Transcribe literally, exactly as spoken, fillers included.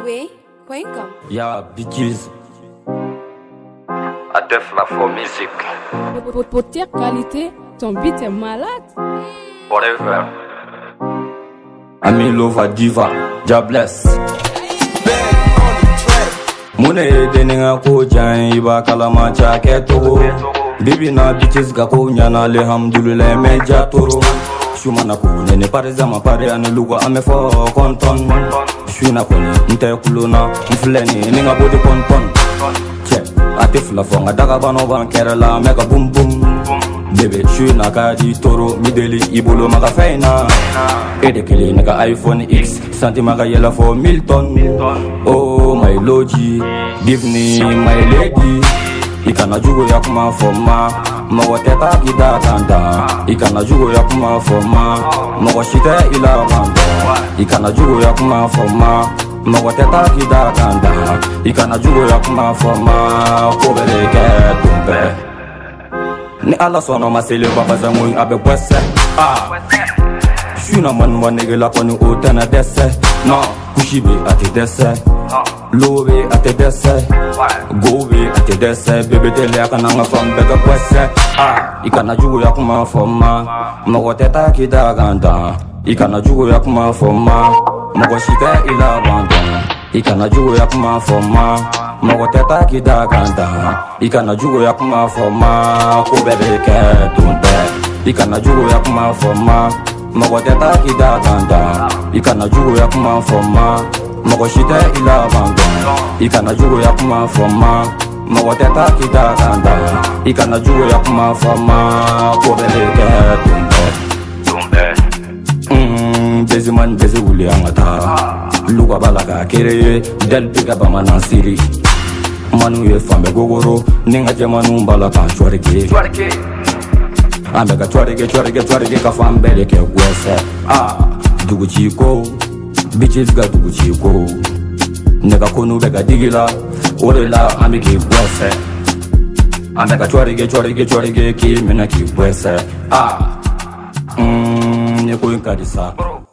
Malawi point com. Yeah, bitches. I def la for music. Pour, pour dire qualité, ton beat est malade. Whatever. I'm in love with diva. God bless. Mune deninga ko jan iba kalama cha keto. Bibi na bitches ga ko nyana alhamdulillah me jatoro. Shumana ko nene pare zama pare ane lugo ame fo konton. Shuna ko ni nte kuluna mfleni ninga body konton. Che ate fula fonga daga bano ban kerala mega boom boom. Bebe shuna ka di toro mideli ibolo maga feina. Ede kele naga iPhone X santi maga yela for Milton. Oh my logi, give me my lady. Ikana jugo ya kuma foma, mawa teta gida kanda. Ikana jugo ya kuma foma, mawa shite ila banda. Ikana jugo ya kuma foma, mawa teta gida kanda. Ikana jugo ya kuma foma, kobele ke tumpe. Ni ala sono masele baba zangu abe kwese. Ah, shuna man wanege la koni utana dese. No, kushibe ati dese. Lobe ate dese, gobe ate dese, bebe tele akana nga from bega kwese. Ah, ikana jugo ya kuma foma, mago teta kita ganda. Ikana jugo ya kuma foma, mago shika ila banda. Ikana jugo ya kuma foma, mago teta kita ganda. Ikana jugo ya kuma foma, ko bebe ke tunde. Ikana jugo ya kuma foma, mago teta kita ganda. Ikana jugo ya kuma foma, mago shite ila banda. Ikana jugo ya kuma foma, mago teta kita ganda. Ikana jugo ya kuma foma, ko bebe ke tumbe tumbe. Mm, bezi man bezi wuli angata. Luga balaga kere del biga ba manansiri. Manu ye fambe gogoro, ninga jemanu mbala kan chwarike chwarike. Ambega chwarike chwarike chwarike ka fambe leke gwese. Ah, dugu chiko. Bitches ga dugu chiko. Nega konu bega digila, orela amiki bwese. Ambega chwarige chwarige chwarige ki mena ki bwese. Ah, mm, nyeko inkadisa.